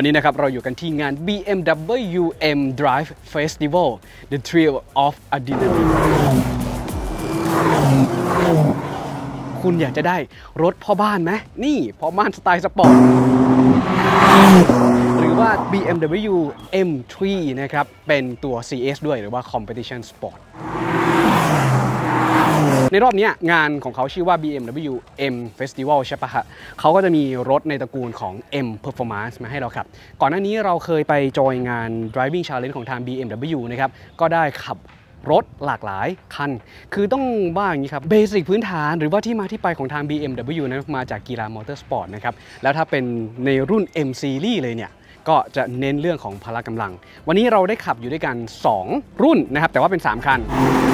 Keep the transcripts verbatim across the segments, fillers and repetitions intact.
วันนี้นะครับเราอยู่กันที่งาน บี เอ็ม ดับเบิลยู เอ็ม Drive Festival The Thrill of Adrenaline คุณอยากจะได้รถพ่อบ้านไหมนี่พ่อบ้านสไตล์สปอร์ตหรือว่า บี เอ็ม ดับเบิลยู เอ็ม ทรี นะครับเป็นตัว ซี เอส ด้วยหรือว่า Competition Sport ในรอบนี้งานของเขาชื่อว่า บี เอ็ม ดับเบิลยู เอ็ม Festival ใช่ปะฮะเขาก็จะมีรถในตระกูลของ M Performance มาให้เราขับก่อนหน้านี้เราเคยไปจอยงาน Driving Challenge ของทาง บี เอ็ม ดับเบิลยู นะครับก็ได้ขับรถหลากหลายคันคือต้องว่าอย่างนี้ครับเบสิกพื้นฐานหรือว่าที่มาที่ไปของทาง บี เอ็ม ดับเบิลยู นั้นมาจากกีฬามอเตอร์สปอร์ตนะครับแล้วถ้าเป็นในรุ่น M Series เลยเนี่ยก็จะเน้นเรื่องของพละกำลังวันนี้เราได้ขับอยู่ด้วยกันสองรุ่นนะครับแต่ว่าเป็นสามคัน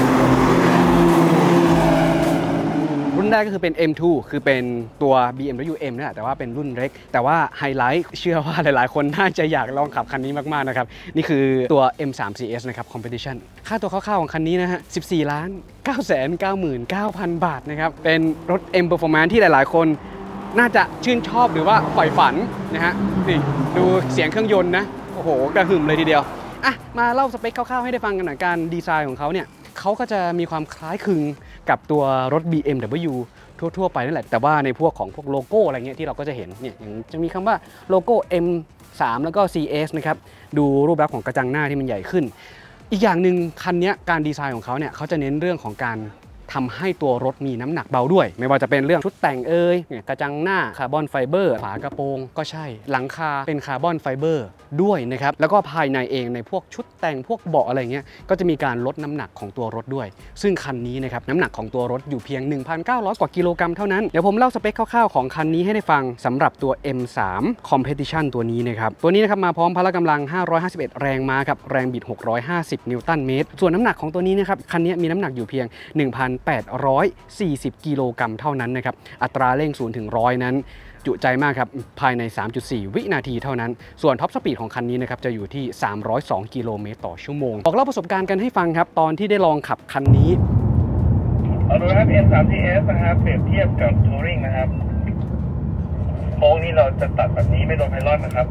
รุ่นแรกก็คือเป็น เอ็ม ทู คือเป็นตัว บี เอ็ม ดับเบิลยู เอ็ม นี่แหละแต่ว่าเป็นรุ่นเล็กแต่ว่าไฮไลท์เชื่อว่าหลายๆคนน่าจะอยากลองขับคันนี้มากๆนะครับนี่คือตัว เอ็ม ทรี ซี เอส นะครับ Competition ค่าตัวคร่าวๆของคันนี้นะฮะ สิบสี่ล้านเก้าแสนเก้าหมื่นเก้าพัน บาทนะครับเป็นรถ M Performance ที่หลายๆคนน่าจะชื่นชอบหรือว่าใฝ่ฝันนะฮะนี่ดูเสียงเครื่องยนต์นะโอ้โหกระหึ่มเลยทีเดียวอ่ะมาเล่าสเปคคร่าวๆให้ได้ฟังกันหน่อยการดีไซน์ของเขาเนี่ยเขาก็จะมีความคล้ายคลึงกับตัวรถ บี เอ็ม ดับเบิลยู ทั่วๆไปนั่นแหละแต่ว่าในพวกของพวกโลโก้อะไรเงี้ยที่เราก็จะเห็นเนี่ยอย่างจะมีคำว่าโลโก้ เอ็ม ทรี แล้วก็ ซี เอส นะครับดูรูปลักษณ์ของกระจังหน้าที่มันใหญ่ขึ้นอีกอย่างหนึ่งคันนี้การดีไซน์ของเขาเนี่ยเขาจะเน้นเรื่องของการทำให้ตัวรถมีน้ำหนักเบาด้วยไม่ว่าจะเป็นเรื่องชุดแต่งเอ่ยกระจังหน้าคาร์บอนไฟเบอร์ฝากระโปรงก็ใช่หลังคาเป็นคาร์บอนไฟเบอร์ด้วยนะครับแล้วก็ภายในเองในพวกชุดแต่งพวกเบาะอะไรเงี้ยก็จะมีการลดน้ำหนักของตัวรถด้วยซึ่งคันนี้นะครับน้ำหนักของตัวรถอยู่เพียง หนึ่งพันเก้าร้อย กว่ากิโลกรัมเท่านั้นเดี๋ยวผมเล่าสเปคคร่าวๆของคันนี้ให้ได้ฟังสำหรับตัว เอ็ม ทรี Competition ตัวนี้นะครับตัวนี้นะครับมาพร้อมพละกำลังห้าร้อยห้าสิบเอ็ดแรงม้าครับแรงบิดหกร้อยห้าสิบนิวตันเมตรส่วนน้ำหนักของตัวนี้นะครับคันนี้มีน้ำหนักอยู่เพียง หนึ่งพันแปดร้อยสี่สิบ กิโลกรัมเท่านั้นนะครับอัตราเร่งศูนย์ถึงร้อยนั้นจุใจมากครับภายใน สามจุดสี่ วินาทีเท่านั้นส่วนท็อปสปีดของคันนี้นะครับจะอยู่ที่สามร้อยสองกิโลเมตรต่อชั่วโมงบอกเล่าประสบการณ์กันให้ฟังครับตอนที่ได้ลองขับคันนี้เอาดูครับ เอ็ม ทรี ซี เอส นะครับเปรียบเทียบกับทัวริงนะครับโค้งนี้เราจะตัดแบบนี้ไม่โดนไพลอนนะครับ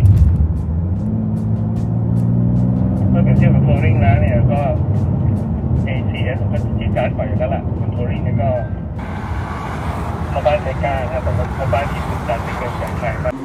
เมื่อเปรียบเทียบกับทัวริงแล้วเนี่ยก็ เอ ซี เอส ก็จี๊ดจ๊าดกว่าอยู่แล้วล่ะทัวริงเนี่ยก็ชาวบ้านใจกล้าครับแต่ชาวบ้านที่สุดดันไม่เกินจากใครบ้าง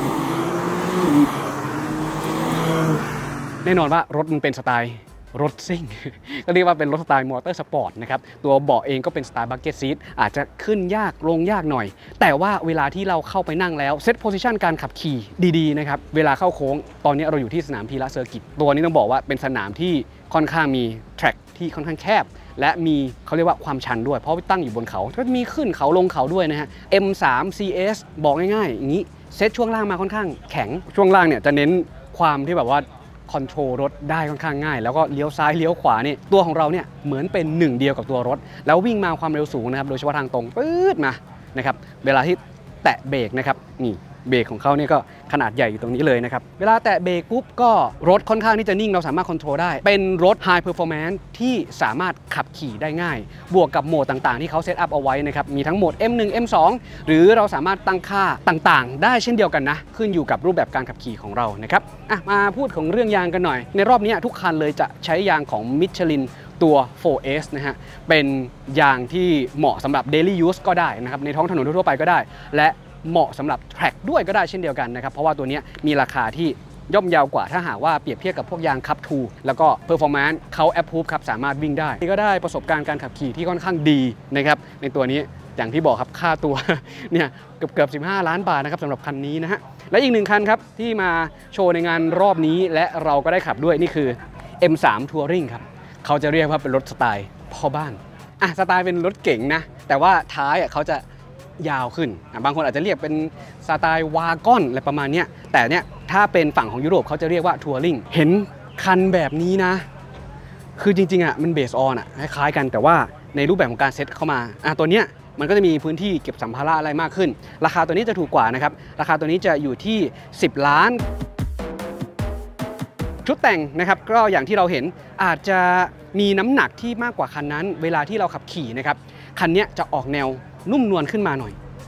แน่นอนว่ารถมันเป็นสไตล์รถซิ่งก็เรียกว่าเป็นรถสไตล์มอเตอร์สปอร์ตนะครับตัวเบาะเองก็เป็นสไตล์บักเก็ตซีทอาจจะขึ้นยากลงยากหน่อยแต่ว่าเวลาที่เราเข้าไปนั่งแล้วเซตโพซิชันการขับขี่ดีๆนะครับเวลาเข้าโค้งตอนนี้เราอยู่ที่สนามพีระเซอร์กิตตัวนี้ต้องบอกว่าเป็นสนามที่ค่อนข้างมีแทร็กที่ค่อนข้างแคบและมีเขาเรียกว่าความชันด้วยเพราะตั้งอยู่บนเขาก็มีขึ้นเขาลงเขาด้วยนะฮะ เอ็ม ทรี ซี เอส บอกง่ายๆอย่างนี้เซตช่วงล่างมาค่อนข้างแข็งช่วงล่างเนี่ยจะเน้นความที่แบบว่าคอนโทรลรถได้ค่อนข้างง่ายแล้วก็เลี้ยวซ้ายเลี้ยวขวาเนี่ยตัวของเราเนี่ยเหมือนเป็นหนึ่งเดียวกับตัวรถแล้ววิ่งมาความเร็วสูงนะครับโดยเฉพาะทางตรงปื๊ดมานะครับเวลาที่แตะเบรกนะครับนี่เบรกของเขาเนี่ยก็ขนาดใหญ่อยู่ตรงนี้เลยนะครับเวลาแตะเบรกปุ๊บก็รถค่อนข้างที่จะนิ่งเราสามารถคอนโทรลได้เป็นรถ High Performance ที่สามารถขับขี่ได้ง่ายบวกกับโหมดต่างๆที่เขาเซตอัพเอาไว้นะครับมีทั้งโหมด เอ็ม หนึ่ง เอ็ม สอง หรือเราสามารถตั้งค่าต่างๆได้เช่นเดียวกันนะขึ้นอยู่กับรูปแบบการขับขี่ของเรานะครับอ่ะมาพูดของเรื่องยางกันหน่อยในรอบนี้ทุกคันเลยจะใช้ยางของ Michelin ตัว โฟร์ เอส นะฮะเป็นยางที่เหมาะสำหรับ Daily Use ก็ได้นะครับในท้องถนนทั่วไปก็ได้และเหมาะสำหรับแทร็กด้วยก็ได้เช่นเดียวกันนะครับเพราะว่าตัวนี้มีราคาที่ย่อมเยาวกว่าถ้าหากว่าเปรียบเทียบกับพวกยางคับทูแล้วก็เพอร์ฟอร์แมนซ์เขาแอปพูฟครับสามารถวิ่งได้ก็ได้ประสบการณ์การขับขี่ที่ค่อนข้างดีนะครับในตัวนี้อย่างที่บอกครับค่าตัวเนี่ยเกือบเกือบสิบห้าล้านบาทนะครับสำหรับคันนี้นะฮะและอีกหนึ่งคันครับที่มาโชว์ในงานรอบนี้และเราก็ได้ขับด้วยนี่คือ เอ็ม ทรี Touring ครับเขาจะเรียกว่าเป็นรถสไตล์พ่อบ้านอ่ะสไตล์เป็นรถเก๋งนะแต่ว่าท้ายอ่ะเขาจะยาวขึ้นบางคนอาจจะเรียกเป็นสไตล์วากอนอะไรประมาณนี้แต่เนี่ยถ้าเป็นฝั่งของยุโรปเขาจะเรียกว่าทัวริงเห็นคันแบบนี้นะคือจริงๆอ่ะมันเบสออนอ่ะคล้ายๆกันแต่ว่าในรูปแบบของการเซ็ตเข้ามาอ่ะตัวเนี้ยมันก็จะมีพื้นที่เก็บสัมภาระอะไรมากขึ้นราคาตัวนี้จะถูกกว่านะครับราคาตัวนี้จะอยู่ที่สิบล้านชุดแต่งนะครับก็อย่างที่เราเห็นอาจจะมีน้ำหนักที่มากกว่าคันนั้นเวลาที่เราขับขี่นะครับคันนี้จะออกแนวนุ่มนวลขึ้นมาหน่อย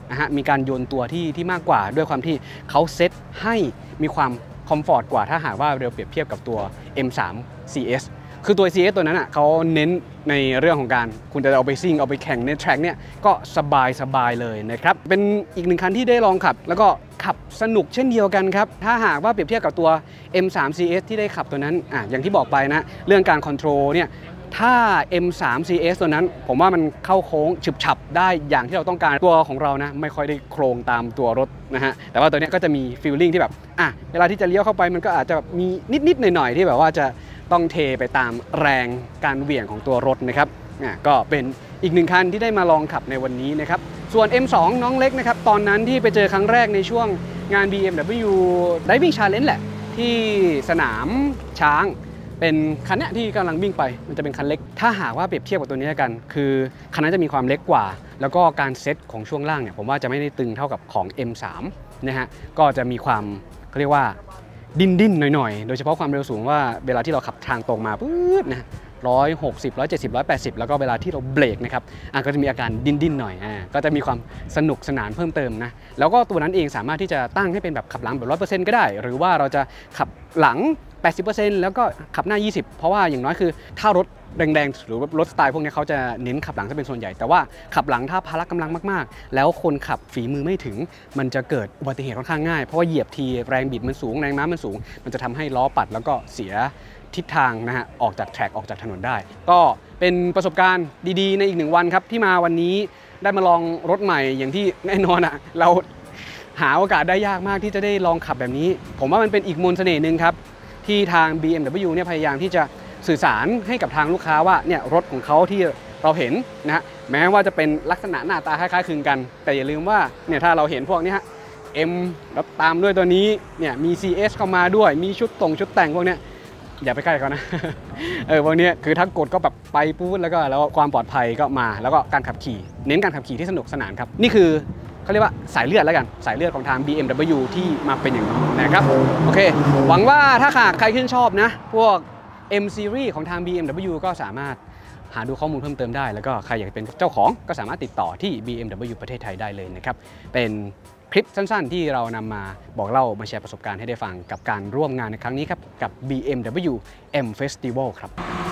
นะฮะมีการโยนตัวที่ที่มากกว่าด้วยความที่เขาเซตให้มีความคอมฟอร์ตกว่าถ้าหากว่าเราเปรียบเทียบกับตัว เอ็ม ทรี ซี เอส คือตัว ซี เอส ตัวนั้นอ่ะเขาเน้นในเรื่องของการคุณจะเอาไปซิ่งเอาไปแข่งในแทร็กเนี่ยก็สบายสบายเลยนะครับเป็นอีกหนึ่งคันที่ได้ลองขับแล้วก็ขับสนุกเช่นเดียวกันครับถ้าหากว่าเปรียบเทียบกับตัว เอ็ม ทรี ซี เอส ที่ได้ขับตัวนั้นอ่ะอย่างที่บอกไปนะเรื่องการคอนโทรลเนี่ยถ้า เอ็ม ทรี ซี เอส ตัวนั้นผมว่ามันเข้าโค้งฉึบฉับได้อย่างที่เราต้องการตัวของเรานะไม่ค่อยได้โครงตามตัวรถนะฮะแต่ว่าตัวนี้ก็จะมีฟีลลิ่งที่แบบอ่ะเวลาที่จะเลี้ยวเข้าไปมันก็อาจจะมีนิดๆหน่อยๆที่แบบว่าจะต้องเทไปตามแรงการเหวี่ยงของตัวรถนะครับอ่ะก็เป็นอีกหนึ่งคันที่ได้มาลองขับในวันนี้นะครับส่วน เอ็ม ทู น้องเล็กนะครับตอนนั้นที่ไปเจอครั้งแรกในช่วงงาน บี เอ็ม ดับเบิลยู Driving Challenge แหละที่สนามช้างเป็นคันนี้ที่กำลังวิ่งไปมันจะเป็นคันเล็กถ้าหากว่าเปรียบเทียบกับตัวนี้กันคือคันนั้นจะมีความเล็กกว่าแล้วก็การเซตของช่วงล่างเนี่ยผมว่าจะไม่ได้ตึงเท่ากับของ เอ็ม ทรี นะฮะก็จะมีความเขาเรียกว่าดิ้นดิ้นหน่อยๆโดยเฉพาะความเร็วสูงว่าเวลาที่เราขับทางตรงมาปุ๊บนะร้อยหกสิบ ร้อยเจ็ดสิบ ร้อยแปดสิบแล้วก็เวลาที่เราเบรกนะครับอ่ะก็จะมีอาการดิ้นดิ้นหน่อยอ่าก็จะมีความสนุกสนานเพิ่มเติมนะแล้วก็ตัวนั้นเองสามารถที่จะตั้งให้เป็นแบบขับหลังแบบ ร้อยเปอร์เซ็นต์ ก็ได้หรือว่าเราจะขับหลัง แปดสิบเปอร์เซ็นต์ แล้วก็ขับหน้ายี่สิบเพราะว่าอย่างน้อยคือถ้ารถแรงๆหรือรถสไตล์พวกนี้เขาจะเน้นขับหลังซะเป็นส่วนใหญ่แต่ว่าขับหลังถ้าพละกำลังมากๆแล้วคนขับฝีมือไม่ถึงมันจะเกิดอุบัติเหตุค่อนข้างง่ายเพราะว่าเหยียบทีแรงบิดมันสูงแรงม้ามันสูงมันจะทำให้ล้อปัดแล้วก็เสียทิศทางนะฮะออกจากแทร็กออกจากถนนได้ก็เป็นประสบการณ์ดีๆในอีกหนึ่งวันครับที่มาวันนี้ได้มาลองรถใหม่อย่างที่แน่นอนอ่ะเราหาโอกาสได้ยากมากที่จะได้ลองขับแบบนี้ผมว่ามันเป็นอีกมนต์เสน่ห์นึงครับที่ทาง บี เอ็ม ดับเบิลยู เนี่ยพยายามที่จะสื่อสารให้กับทางลูกค้าว่าเนี่ยรถของเขาที่เราเห็นนะฮะแม้ว่าจะเป็นลักษณะหน้าตาคล้ายๆคลึงกันแต่อย่าลืมว่าเนี่ยถ้าเราเห็นพวกนี้ฮะ M แล้วตามด้วยตัวนี้เนี่ยมี ซี เอส เข้ามาด้วยมีชุดตรงชุดแต่งพวกเนี้ยอย่าไปใกล้เขานะเออพวกนี้คือถ้ากดก็แบบไปปุ๊บแล้วก็แล้วความปลอดภัยก็มาแล้วก็การขับขี่เน้นการขับขี่ที่สนุกสนานครับนี่คือเขาเรียกว่าสายเลือดแล้วกันสายเลือดของทาง บี เอ็ม ดับเบิลยู ที่มาเป็นอย่างนี้นะครับโอเคหวังว่าถ้าหากใครชื่นชอบนะพวก M Series ของทาง บี เอ็ม ดับเบิลยู ก็สามารถหาดูข้อมูลเพิ่มเติมได้แล้วก็ใครอยากเป็นเจ้าของก็สามารถติดต่อที่ บี เอ็ม ดับเบิลยู ประเทศไทยได้เลยนะครับเป็นคลิปสั้นๆที่เรานำมาบอกเล่ามาแชร์ประสบการณ์ให้ได้ฟังกับการร่วมงานในครั้งนี้ครับกับ บี เอ็ม ดับเบิลยู M Festival ครับ